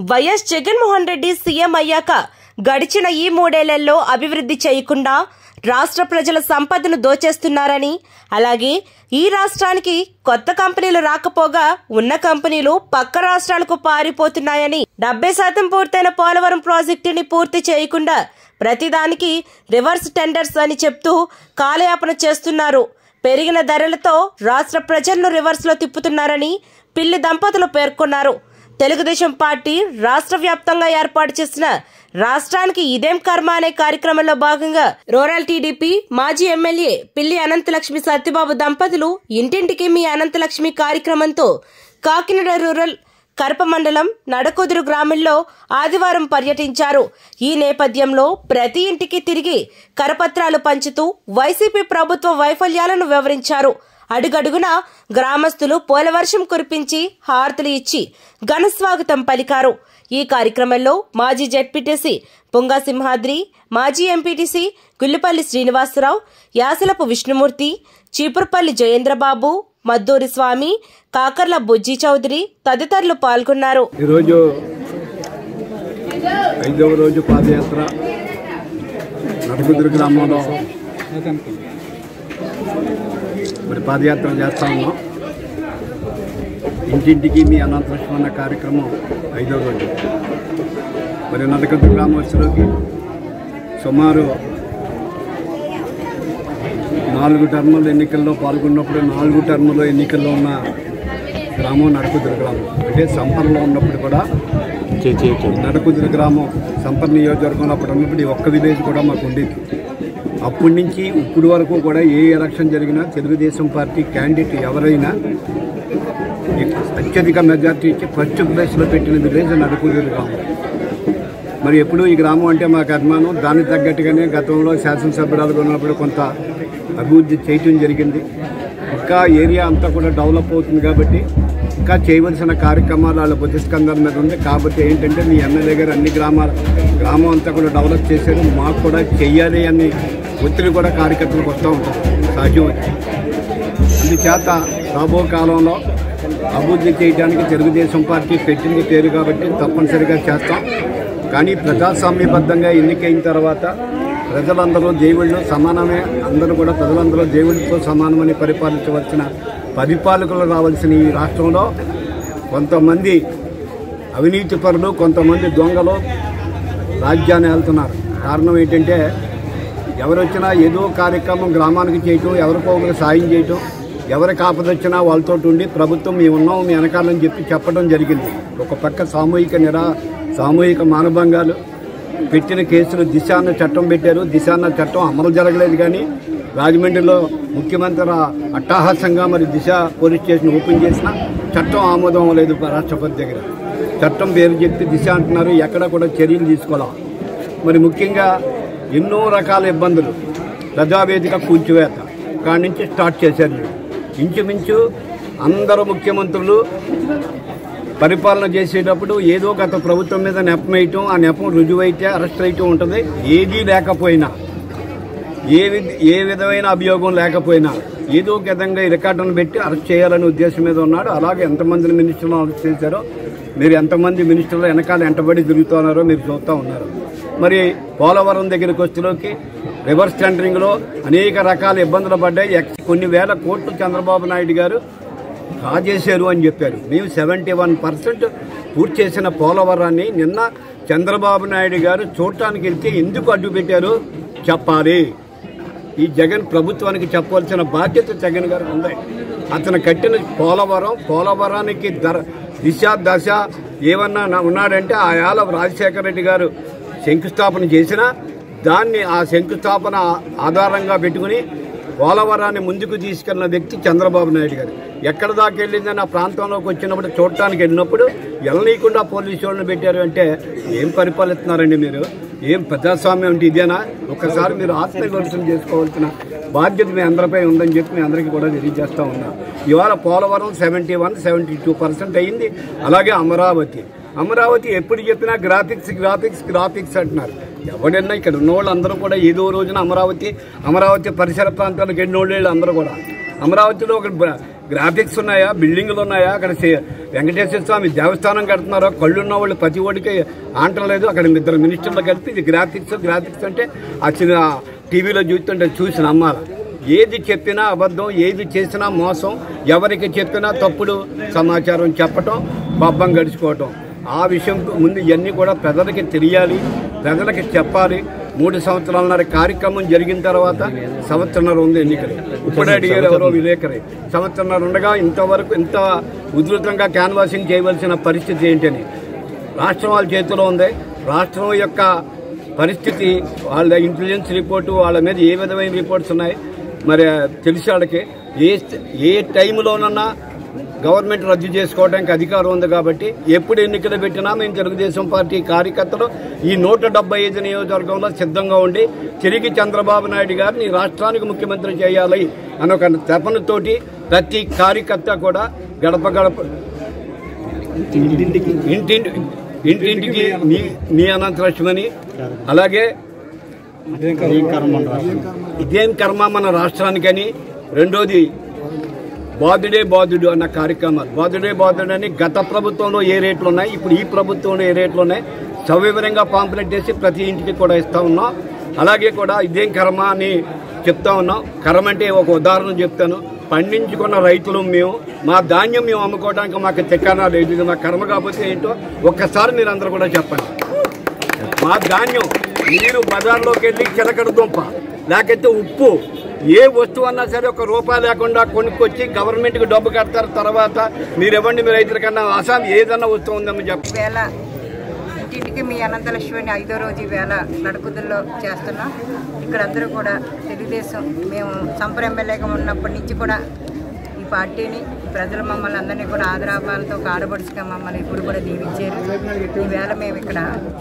YS Jaganmohan Reddy CM అయ్యాక గడిచిన ఈ 3 ఏళ్లలో అభివృద్ధి చేయకుండా రాష్ట్ర ప్రజల సంపదను దోచేస్తున్నారని, అలాగే ఈ రాష్ట్రానికి కొత్త కంపెనీలు రాకపోగా ఉన్న కంపెనీలు పక్క రాష్ట్రాలకు పారిపోతున్నాయని, 70% పూర్తయిన పోలవరం ప్రాజెక్టుని పూర్తి చేయకుండా ప్రతిదానికి రివర్స్ టెండర్స్ అని చెప్తూ కాలయాపన చేస్తున్నారు. పెరిగిన ధరలతో రాష్ట్ర ప్రజలను రివర్స్ లో తిప్పుతున్నారని పిల్లి దంపతులు పేర్కొన్నారు. తెలుగుదేశం పార్టీ రాష్ట్ర వ్యాప్తంగా ఏర్పాటు చేసిన రాష్ట్రానికి ఇదేం కర్మ అనే కార్యక్రమంలో భాగంగా రూరల్ టీడీపీ మాజీ ఎమ్మెల్యే పిల్లి అనంతలక్ష్మి సత్యబాబు దంపతులు ఇంటింటికి మీ అనంతలక్ష్మి కార్యక్రమంతో కాకినాడ రూరల్ కరప మండలం నడకుదురు గ్రామంలో ఆదివారం పర్యటించారు. ఈ నేపథ్యంలో ప్రతి ఇంటికి తిరిగి కరపత్రాలు పంచుతూ వైసీపీ ప్రభుత్వ వైఫల్యాలను వివరించారు. అడుగడుగున గ్రామస్తులు పోలవర్షం కురిపించి హారతులు ఇచ్చి ఘన స్వాగతం పలికారు. ఈ కార్యక్రమంలో మాజీ జెడ్పీటీసీ పొంగా సింహాద్రి, మాజీ ఎంపీటీసీ గుల్లిపల్లి శ్రీనివాసరావు, యాసలపు విష్ణుమూర్తి, చీపురుపల్లి జయేంద్రబాబు, మద్దూరి స్వామి, కాకర్ల బుజ్జి చౌదరి తదితరులు పాల్గొన్నారు. ఈరోజు 5వ రోజు పాదయాత్ర నడకుదురు గ్రామంలో మరి పాదయాత్ర చేస్తా ఉన్నాం. ఇంటింటికి మీ అనంతలక్ష్మి అన్న కార్యక్రమం 5వ రోజు. మరి నడకుదురు గ్రామస్తులకి సుమారు 4 టర్ముల ఎన్నికల్లో పాల్గొన్నప్పుడు 4 టర్ముల ఎన్నికల్లో ఉన్న గ్రామం నడకుదురు గ్రామం. అంటే సంపర్లో ఉన్నప్పుడు కూడా నడకుదురు గ్రామం సంపర్ నియోజకవర్గంలో అప్పుడు ఉన్నప్పుడు ఒక్క విలేజ్ కూడా మాకు ఉండేది. అప్పటి నుంచి ఇప్పుడు వరకు కూడా ఏ ఎలక్షన్ జరిగినా తెలుగుదేశం పార్టీ క్యాండిడేట్ ఎవరైనా అత్యధిక మెజార్టీ ఇచ్చి ఫస్ట్ ప్లేస్లో పెట్టిన విలేజ్ నడకుదురు గ్రామం. మరి ఎప్పుడు ఈ గ్రామం అంటే మాకు అభిమానం. దానికి తగ్గట్టుగానే గతంలో శాసనసభ్యురాలుగా ఉన్నప్పుడు కొంత అభివృద్ధి చేయటం జరిగింది. ఇంకా ఏరియా అంతా కూడా డెవలప్ అవుతుంది కాబట్టి ఇంకా చేయవలసిన కార్యక్రమాలు వాళ్ళ ప్రతిస్కందన మీద ఉంది. కాబట్టి ఏంటంటే మీ ఎమ్మెల్యే గారు అన్ని గ్రామం అంతా కూడా డెవలప్ చేశారు. మాకు కూడా చెయ్యాలి అని ఒత్తిడి కూడా కార్యకర్తలకు వస్తూ ఉంటారు సహజం. అందుచేత రాబో కాలంలో అభివృద్ధి చేయడానికి తెలుగుదేశం పార్టీ పెట్టింది పేరు కాబట్టి తప్పనిసరిగా చేస్తాం. కానీ ప్రజాస్వామ్యబద్ధంగా ఎన్నికైన తర్వాత ప్రజలందరూ దేవుళ్ళు సమానమే, అందరూ కూడా ప్రజలందరూ దేవుళ్ళతో సమానమని పరిపాలించవలసిన పరిపాలకులు రావాల్సిన ఈ రాష్ట్రంలో కొంతమంది అవినీతి పరులు, కొంతమంది దొంగలు రాజ్యాన్ని వెళ్తున్నారు. కారణం ఏంటంటే ఎవరొచ్చినా ఏదో కార్యక్రమం గ్రామానికి చేయటం, ఎవరికో ఒకరికి సాయం చేయటం, ఎవరికి ఆపదొచ్చినా వాళ్ళతో ఉండి ప్రభుత్వం మేము ఉన్నాం మీ వెనకాలని చెప్పడం జరిగింది. ఒక పక్క సామూహిక మానభంగాలు పెట్టిన కేసులు దిశ అన్న చట్టం పెట్టారు. దిశ అన్న చట్టం అమలు జరగలేదు. కానీ రాజమండ్రిలో ముఖ్యమంత్రి అట్టహాసంగా మరి దిశ పోలీస్ స్టేషన్ ఓపెన్ చేసిన చట్టం ఆమోదం లేదు రాష్ట్రపతి దగ్గర. చట్టం పేరు చెప్పి దిశ అంటున్నారు, ఎక్కడ కూడా చర్యలు తీసుకోవాలి. మరి ముఖ్యంగా ఎన్నో రకాల ఇబ్బందులు, ప్రజావేదిక కూల్చివేత కాడి నుంచి స్టార్ట్ చేశారు. ఇంచుమించు అందరూ ముఖ్యమంత్రులు పరిపాలన చేసేటప్పుడు ఏదో గత ప్రభుత్వం మీద నెపం వేయటం, ఆ నెపం రుజువైతే అరెస్ట్ చేయటం ఉంటుంది. ఏదీ లేకపోయినా, ఏ విధమైన అభియోగం లేకపోయినా ఏదో ఒక విధంగా రికార్డును పెట్టి అరెస్ట్ చేయాలనే ఉద్దేశం మీద ఉన్నాడు. అలాగే ఎంతమంది మినిస్టర్లు అరెస్ట్ చేశారో, మీరు ఎంతమంది మినిస్టర్లు వెనకాల ఎంటబడి తిరుగుతున్నారో మీరు చూస్తూ ఉన్నారు. మరి పోలవరం దగ్గరికి వచ్చేలోకి రివర్స్ టెండరింగ్లో అనేక రకాల ఇబ్బందులు పడ్డాయి. కొన్ని వేల కోట్లు చంద్రబాబు నాయుడు గారు కాజేశారు అని చెప్పారు. మేము 71% పూర్తి చేసిన పోలవరాన్ని నిన్న చంద్రబాబు నాయుడు గారు చూడటానికి వెళ్తే ఎందుకు అడ్డు పెట్టారు చెప్పాలి. ఈ జగన్ ప్రభుత్వానికి చెప్పవలసిన బాధ్యత జగన్ గారికి ఉంది. అతను కట్టిన పోలవరానికి దశ ఏమన్నా ఉన్నాడంటే ఆ యాల రాజశేఖర రెడ్డి గారు శంకుస్థాపన చేసిన దాన్ని ఆ శంకుస్థాపన ఆధారంగా పెట్టుకుని పోలవరాన్ని ముందుకు తీసుకెళ్లిన వ్యక్తి చంద్రబాబు నాయుడు గారు. ఎక్కడ దాకా వెళ్ళిందని ఆ ప్రాంతంలోకి వచ్చినప్పుడు చూడటానికి వెళ్ళినప్పుడు వెళ్ళనీయకుండా పోలీసు వాళ్ళని పెట్టారు అంటే ఏం పరిపాలిస్తున్నారండి మీరు? ఏం ప్రజాస్వామ్యం అంటే ఇదేనా? ఒక్కసారి మీరు ఆత్మవిమర్శనం చేసుకోవాల్సిన బాధ్యత మీ అందరిపై ఉందని చెప్పి మీ అందరికీ కూడా తెలియజేస్తూ ఉన్నాం. ఇవాళ పోలవరం 71-72% అయింది. అలాగే అమరావతి ఎప్పుడు చెప్పినా గ్రాఫిక్స్ అంటున్నారు. ఎవడన్నా ఇక్కడ ఉన్నవాళ్ళు అందరూ కూడా ఏదో రోజున అమరావతి పరిసర ప్రాంతాలకు ఎన్నోళ్ళు అందరూ కూడా అమరావతిలో ఒక గ్రాఫిక్స్ ఉన్నాయా, బిల్డింగులు ఉన్నాయా, అక్కడ వెంకటేశ్వర స్వామి దేవస్థానం కడుతున్నారో, కళ్ళున్న వాళ్ళు ప్రతి ఒడికి ఆంటలేదు. అక్కడ ఇద్దరు మినిస్టర్లు కలిపి ఇది గ్రాఫిక్స్ అంటే ఆ చిన్న టీవీలో చూస్తుంటే చూసి నమ్మాలి. ఏది చెప్పినా అబద్ధం, ఏది చేసినా మోసం, ఎవరికి చెప్పినా తప్పుడు సమాచారం చెప్పటం, పబ్బం గడుచుకోవటం. ఆ విషయం ముందు ఇవన్నీ కూడా ప్రజలకి తెలియాలి, ప్రజలకి చెప్పాలి. 3 సంవత్సరాలన్నర కార్యక్రమం జరిగిన తర్వాత సంవత్సరంన్నర ఉంది ఎన్నికలు. ఇప్పుడే అడిగారు ఎవరో విలేకరి, సంవత్సరంన్నర ఉండగా ఇంతవరకు ఇంత ఉధృతంగా క్యాన్వాసింగ్ చేయవలసిన పరిస్థితి ఏంటని. రాష్ట్రం వాళ్ళ చేతిలో ఉంది. రాష్ట్రం యొక్క పరిస్థితి, వాళ్ళ ఇంటెలిజెన్స్ రిపోర్టు, వాళ్ళ మీద ఏ విధమైన రిపోర్ట్స్ ఉన్నాయి మరి తెలిసి వాళ్ళకి ఏ టైంలోనన్నా గవర్నమెంట్ రద్దు చేసుకోవడానికి అధికారం ఉంది. కాబట్టి ఎప్పుడు ఎన్నికలు పెట్టినా మేము తెలుగుదేశం పార్టీ కార్యకర్తలు ఈ 175 నియోజకవర్గంలో సిద్ధంగా ఉండి తిరిగి చంద్రబాబు నాయుడు గారిని రాష్ట్రానికి ముఖ్యమంత్రి చేయాలి అన్న ఒక తపనతోటి ప్రతి కార్యకర్త కూడా గడప గడప ఇంటింటికి మీ అనంతలక్ష్మని, అలాగే ఇదేం కర్మ మన రాష్ట్రానికని, రెండోది బాధుడే అన్న కార్యక్రమాలు. బాధుడే అని గత ప్రభుత్వంలో ఏ రేట్లు ఉన్నాయి, ఇప్పుడు ఈ ప్రభుత్వంలో ఏ రేట్లు ఉన్నాయి సవివరంగా పాంప్లెట్ వేసి ప్రతి ఇంటికి కూడా ఇస్తా ఉన్నాం. అలాగే కూడా ఇదేం కర్మ అని చెప్తా ఉన్నాం. కర్మ అంటే ఒక ఉదాహరణ చెప్తాను. పండించుకున్న రైతులు మేము, మా ధాన్యం మేము అమ్ముకోవడానికి మాకు తెక్కనా లేదు. ఇది మా కర్మ కాకపోతే ఏంటో ఒక్కసారి మీరు అందరూ కూడా చెప్పండి. మా ధాన్యం మీరు బజార్లోకి వెళ్ళి చిలకడ దుంప లేకపోతే ఉప్పు ఏ వస్తువు అన్నా సరే ₹1 లేకుండా కొనుక్కొచ్చి గవర్నమెంట్కి డబ్బు కడతారు. తర్వాత మీరు ఇవ్వండి, మీరు రైతుల కన్నా అసాం ఏదన్నా వస్తువు ఉందని చెప్పి వేళ ఇంటింటికి మీ అనంతలక్ష్మిని 5వ రోజు ఈవేళ నడుకుదుల్లో చేస్తున్నాం. ఇక్కడ అందరూ కూడా తెలుగుదేశం మేము సంపర ఎమ్మెల్యేగా ఉన్నప్పటి నుంచి కూడా ఈ పార్టీని, ప్రజలు మమ్మల్ని అందరినీ కూడా ఆదరాబాలతో ఒక ఆడపడుచుగా మమ్మల్ని ఇప్పుడు కూడా దీవించారు. ఈవేళ మేము ఇక్కడ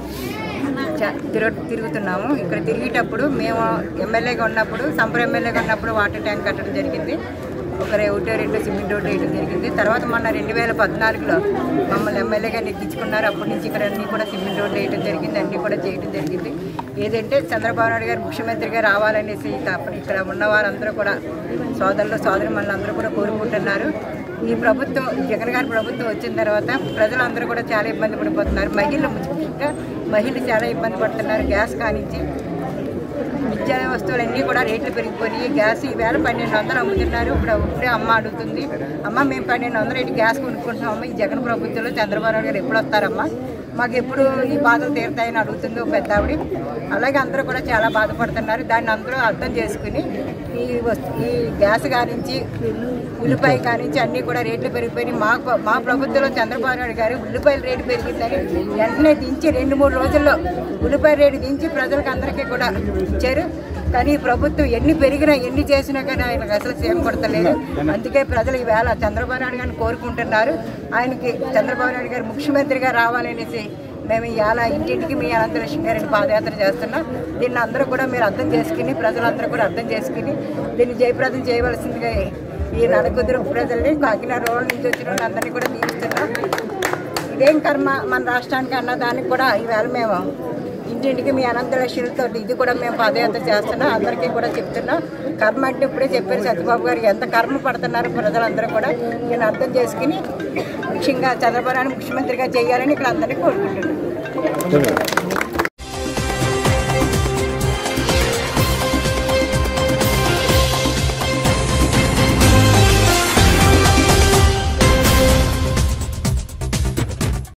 తిరుగుతున్నాము. ఇక్కడ తిరిగేటప్పుడు మేము ఎమ్మెల్యేగా ఉన్నప్పుడు, సంపర ఎమ్మెల్యేగా ఉన్నప్పుడు వాటర్ ట్యాంక్ కట్టడం జరిగింది. ఒకరే 1-2 సిమెంట్ రోడ్డు వేయడం జరిగింది. తర్వాత మొన్న 2014లో మమ్మల్ని ఎమ్మెల్యేగా నెగ్గించుకున్నారు. అప్పటి నుంచి ఇక్కడ అన్నీ కూడా సిమెంట్ రోడ్డు వేయడం జరిగింది, అన్నీ కూడా చేయడం జరిగింది. ఏదంటే చంద్రబాబు నాయుడు గారు ముఖ్యమంత్రిగా రావాలనేసి ఇక్కడ ఉన్న వారందరూ కూడా సోదరుమణులు అందరూ కూడా కోరుకుంటున్నారు. ఈ ప్రభుత్వం, జగన్ గారి ప్రభుత్వం వచ్చిన తర్వాత ప్రజలందరూ కూడా చాలా ఇబ్బంది పడిపోతున్నారు. మహిళలు చాలా ఇబ్బంది పడుతున్నారు. గ్యాస్ కానించి నిత్య వస్తువులన్నీ కూడా రేట్లు పెరిగిపోయి గ్యాస్ ఈవేళ 1200 అమ్ముతున్నారు. ఇప్పుడే అమ్మ అడుగుతుంది, అమ్మ మేము 1200 గ్యాస్ కొనుక్కుంటున్నామమ్మా, ఈ జగన్ ప్రభుత్వంలో చంద్రబాబు నాయుడు గారు ఎప్పుడు వస్తారమ్మా, మాకు ఎప్పుడు ఈ బాధలు తీరుతాయని అడుగుతుంది ఒక పెద్ద ఆవిడ. అలాగే అందరూ కూడా చాలా బాధపడుతున్నారు. దాన్ని అందరూ అర్థం చేసుకుని ఈ గ్యాస్ కానించి ఉల్లిపాయ కానించి అన్నీ కూడా రేట్లు పెరిగిపోయి మా ప్రభుత్వంలో చంద్రబాబు నాయుడు గారు ఉల్లిపాయల రేటు పెరిగిందని వెంటనే దించి 2-3 రోజుల్లో ఉల్లిపాయ రేటు దించి ప్రజలకు అందరికీ కూడా ఇచ్చారు. కానీ ఈ ప్రభుత్వం ఎన్ని పెరిగినా ఎన్ని చేసినా కానీ ఆయనకు అసలు సేమ్ కొడతలేదు. అందుకే ప్రజలు ఈవేళ చంద్రబాబు నాయుడు గారిని కోరుకుంటున్నారు. ఆయనకి చంద్రబాబు నాయుడు గారు ముఖ్యమంత్రిగా రావాలనేసి మేము ఇవాళ ఇంటింటికి మీ అనంతలక్ష్మి గారిని పాదయాత్ర చేస్తున్నాం. దీన్ని అందరూ కూడా మీరు అర్థం చేసుకుని, ప్రజలందరూ కూడా అర్థం చేసుకుని దీన్ని జయప్రదం చేయవలసిందిగా ఈ నడకుదురు ప్రజల్ని, కాకినాడ రోడ్ల నుంచి వచ్చిన వాళ్ళందరినీ కూడా దీవిస్తున్నాం. ఇదేం కర్మ మన రాష్ట్రానికి అన్న దానికి కూడా ఈవేళ మేము ఇంటింటికి మీ అనంతలక్ష్మితో ఇది కూడా మేము పాదయాత్ర చేస్తున్నాం. అందరికీ కూడా చెప్తున్నాం. కర్మ అంటే ఇప్పుడే చెప్పారు చంద్రబాబు గారు ఎంత కర్మ పడుతున్నారు ప్రజలందరూ కూడా. నేను అర్థం చేసుకుని ముఖ్యంగా చంద్రబాబు నాయుడు ముఖ్యమంత్రిగా చేయాలని ఇక్కడ అందరినీ కోరుకుంటున్నాను.